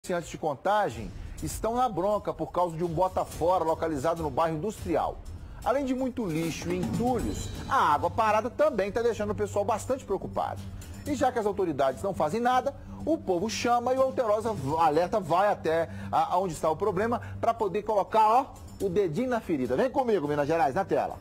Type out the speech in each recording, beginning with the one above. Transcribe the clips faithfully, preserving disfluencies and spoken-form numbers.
Antes de Contagem estão na bronca por causa de um bota-fora localizado no bairro Industrial. Além de muito lixo e entulhos, a água parada também está deixando o pessoal bastante preocupado. E já que as autoridades não fazem nada, o povo chama e o Alterosa Alerta vai até a, onde está o problema para poder colocar ó, o dedinho na ferida. Vem comigo, Minas Gerais, na tela.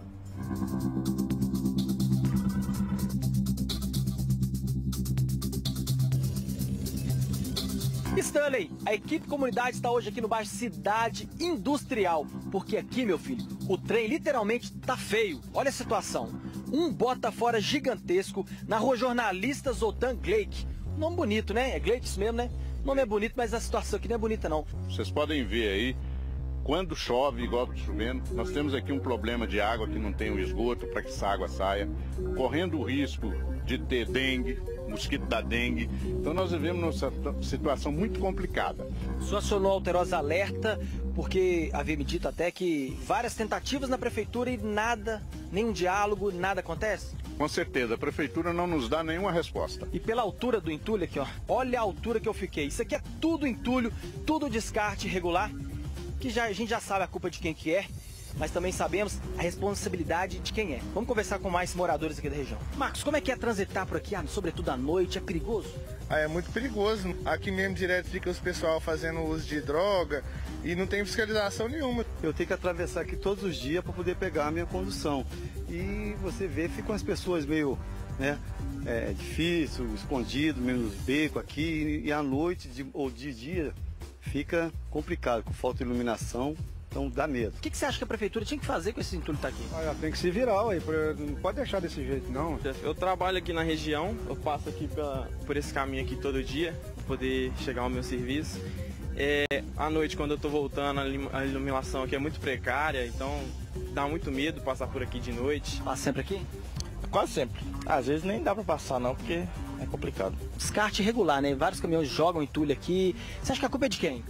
Stanley, a equipe comunidade está hoje aqui no bairro Cidade Industrial, porque aqui, meu filho, o trem literalmente tá feio. Olha a situação. Um bota-fora gigantesco na rua Jornalista Zoltan Gleick. Nome bonito, né? É Gleick isso mesmo, né? O nome é bonito, mas a situação aqui não é bonita, não. Vocês podem ver aí, quando chove, igual está chovendo, nós temos aqui um problema de água que não tem o esgoto para que essa água saia, correndo o risco de ter dengue, mosquito da dengue. Então nós vivemos numa situação muito complicada. O senhor acionou a Alterosa Alerta porque havia me dito até que várias tentativas na prefeitura e nada, nenhum diálogo, nada acontece? Com certeza, a prefeitura não nos dá nenhuma resposta. E pela altura do entulho aqui, ó, olha a altura que eu fiquei. Isso aqui é tudo entulho, tudo descarte irregular, que já, a gente já sabe a culpa de quem que é, mas também sabemos a responsabilidade de quem é. Vamos conversar com mais moradores aqui da região. Marcos, como é que é transitar por aqui, sobretudo à noite? É perigoso? Ah, é muito perigoso. Aqui mesmo direto fica os pessoal fazendo uso de droga e não tem fiscalização nenhuma. Eu tenho que atravessar aqui todos os dias para poder pegar a minha condução. E você vê, ficam as pessoas meio, né, é, difícil, escondido, meio nos becos aqui. E à noite de, ou de dia fica complicado, com falta de iluminação. Então dá medo. O que, que você acha que a prefeitura tinha que fazer com esse entulho que tá aqui? Olha, tem que se virar, ué, não pode deixar desse jeito não. Eu trabalho aqui na região, eu passo aqui pra, por esse caminho aqui todo dia, para poder chegar ao meu serviço. É, à noite, quando eu tô voltando, a iluminação aqui é muito precária, então dá muito medo passar por aqui de noite. Passa sempre aqui? Quase sempre. Às vezes nem dá para passar não, porque é complicado. Descarte irregular, né? Vários caminhões jogam entulho aqui. Você acha que a culpa é de quem?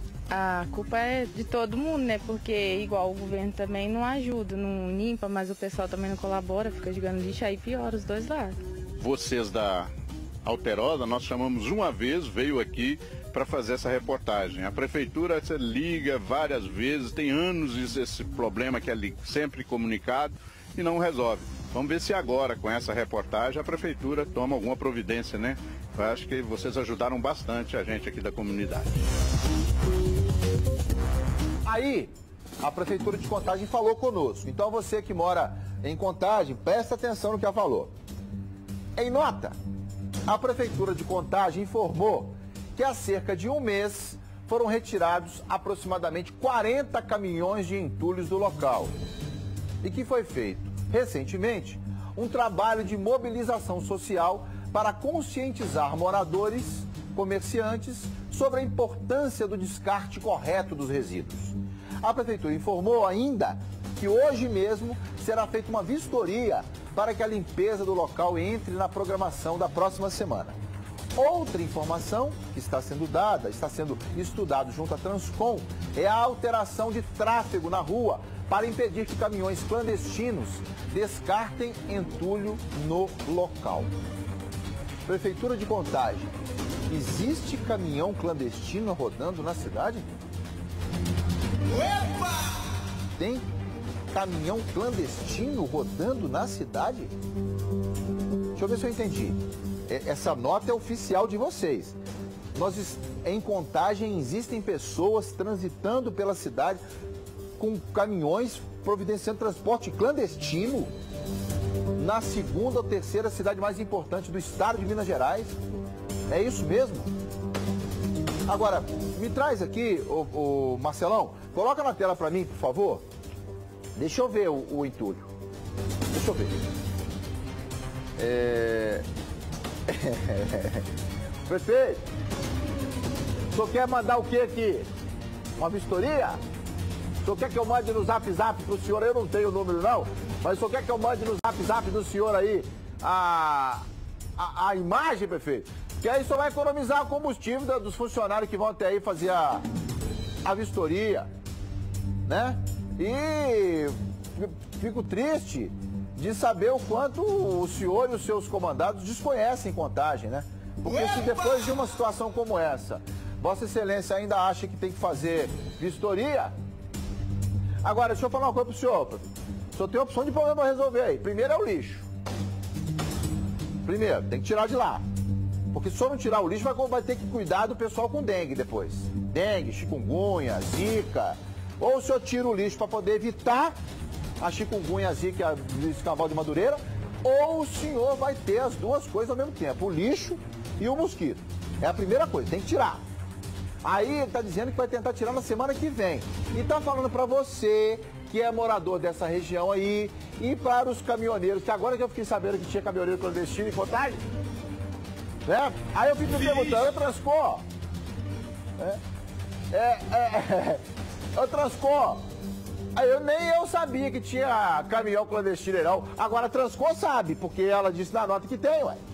A culpa é de todo mundo, né? Porque igual o governo também não ajuda, não limpa, mas o pessoal também não colabora, fica jogando lixo, aí piora os dois lados. Vocês da Alterosa, nós chamamos uma vez, veio aqui para fazer essa reportagem. A prefeitura você liga várias vezes, tem anos esse problema que é sempre comunicado e não resolve. Vamos ver se agora, com essa reportagem, a prefeitura toma alguma providência, né? Eu acho que vocês ajudaram bastante a gente aqui da comunidade. Aí, a Prefeitura de Contagem falou conosco. Então você que mora em Contagem, presta atenção no que ela falou. Em nota, a Prefeitura de Contagem informou que há cerca de um mês foram retirados aproximadamente quarenta caminhões de entulhos do local. E que foi feito, recentemente, um trabalho de mobilização social para conscientizar moradores, comerciantes, sobre a importância do descarte correto dos resíduos. A Prefeitura informou ainda que hoje mesmo será feita uma vistoria para que a limpeza do local entre na programação da próxima semana. Outra informação que está sendo dada, está sendo estudado junto à Transcom, é a alteração de tráfego na rua para impedir que caminhões clandestinos descartem entulho no local. Prefeitura de Contagem, existe caminhão clandestino rodando na cidade? Opa! Tem caminhão clandestino rodando na cidade? Deixa eu ver se eu entendi. Essa nota é oficial de vocês. Nós, em Contagem, existem pessoas transitando pela cidade com caminhões providenciando transporte clandestino na segunda ou terceira cidade mais importante do estado de Minas Gerais. É isso mesmo? Agora, me traz aqui, o, o Marcelão, coloca na tela para mim, por favor. Deixa eu ver o, o entulho. Deixa eu ver. É... Prefeito, o senhor quer mandar o que aqui? Uma vistoria? O senhor quer que eu mande no zap zap pro senhor? Eu não tenho o número não, mas o senhor quer que eu mande no zap zap do senhor aí a, a, a imagem, prefeito? Que aí só vai economizar o combustível da, dos funcionários que vão até aí fazer a, a vistoria, né? E fico triste de saber o quanto o senhor e os seus comandados desconhecem Contagem, né? Porque se depois de uma situação como essa, Vossa Excelência ainda acha que tem que fazer vistoria? Agora, deixa eu falar uma coisa pro senhor. O senhor tem opção de problema para resolver aí. Primeiro é o lixo. Primeiro, tem que tirar de lá. Porque se o senhor não tirar o lixo, vai, vai ter que cuidar do pessoal com dengue depois. Dengue, chikungunya, zika. Ou o senhor tira o lixo para poder evitar a chikungunya, a zika e a escambau de Madureira, ou o senhor vai ter as duas coisas ao mesmo tempo, o lixo e o mosquito. É a primeira coisa, tem que tirar. Aí ele está dizendo que vai tentar tirar na semana que vem. E está falando para você, que é morador dessa região aí, e para os caminhoneiros, que agora que eu fiquei sabendo que tinha caminhoneiro clandestino em Contagem, né? Aí eu fico me perguntando, eu Transcor, é, é, é, eu Transcor, aí eu nem eu sabia que tinha caminhão clandestino não, agora a Transcor sabe, porque ela disse na nota que tem, ué,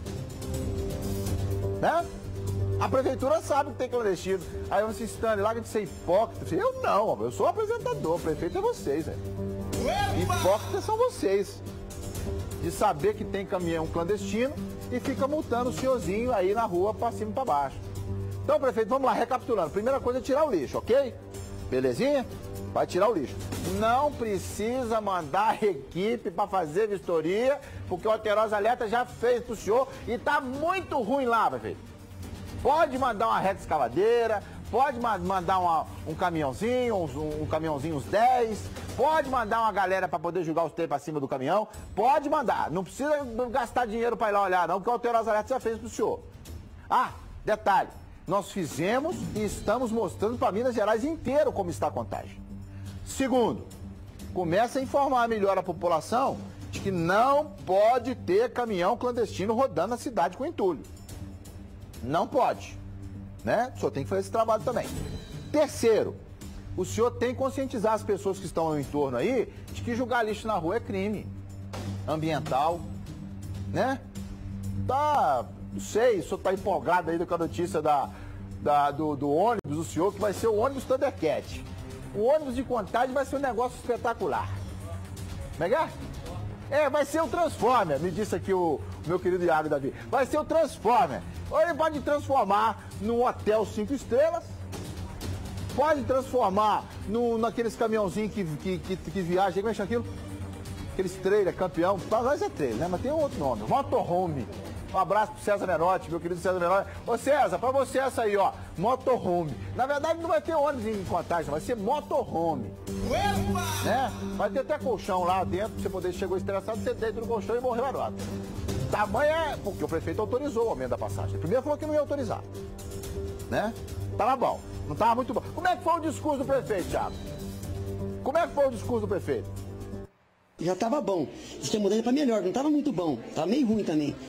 né? A prefeitura sabe que tem clandestino. Aí eu disse, Stanley, larga de ser hipócrita. Eu não, eu sou apresentador, o prefeito é vocês, velho. Hipócritas são vocês. De saber que tem caminhão clandestino e fica multando o senhorzinho aí na rua pra cima e pra baixo. Então, prefeito, vamos lá, recapitulando. Primeira coisa é tirar o lixo, ok? Belezinha? Vai tirar o lixo. Não precisa mandar equipe para fazer vistoria, porque o Alterosa Alerta já fez pro senhor e tá muito ruim lá, prefeito. Pode mandar uma reta escavadeira, pode ma mandar uma, um caminhãozinho, um, um caminhãozinho uns dez, pode mandar uma galera para poder jogar os trem para cima do caminhão, pode mandar. Não precisa gastar dinheiro para ir lá olhar não, porque o Alterosa Alerta já fez pro senhor. Ah, detalhe, nós fizemos e estamos mostrando para Minas Gerais inteiro como está a Contagem. Segundo, começa a informar melhor a população de que não pode ter caminhão clandestino rodando na cidade com entulho. Não pode, né? O senhor tem que fazer esse trabalho também. Terceiro, o senhor tem que conscientizar as pessoas que estão no entorno aí de que jogar lixo na rua é crime ambiental, né? Tá, não sei, o senhor tá empolgado aí com a notícia da, da, do, do ônibus, o senhor, que vai ser o ônibus Thundercat. O ônibus de Contagem vai ser um negócio espetacular. Como é que é? É, vai ser o Transformer, me disse aqui o, o meu querido Iago Davi. Vai ser o Transformer. Ou ele pode transformar num hotel cinco estrelas, pode transformar no, naqueles caminhãozinhos que, que, que, que viajam, como é que chama aquilo? Aqueles trailer, campeão, nós é trailer, né? Mas tem um outro nome, motorhome. Um abraço pro César Menotti, meu querido César Menotti. Ô César, pra você essa aí, ó, motorhome. Na verdade não vai ter ônibus em Contagem, vai ser motorhome. Né? Vai ter até colchão lá dentro, pra você poder, chegou estressado, você deita no colchão e morreu a nota. Tamanho é, porque o prefeito autorizou o aumento da passagem. Primeiro falou que não ia autorizar, né? Tava bom, não tava muito bom. Como é que foi o discurso do prefeito, Thiago? Como é que foi o discurso do prefeito? Já tava bom. Isso tem mudado para melhor, não tava muito bom. Tava meio ruim também.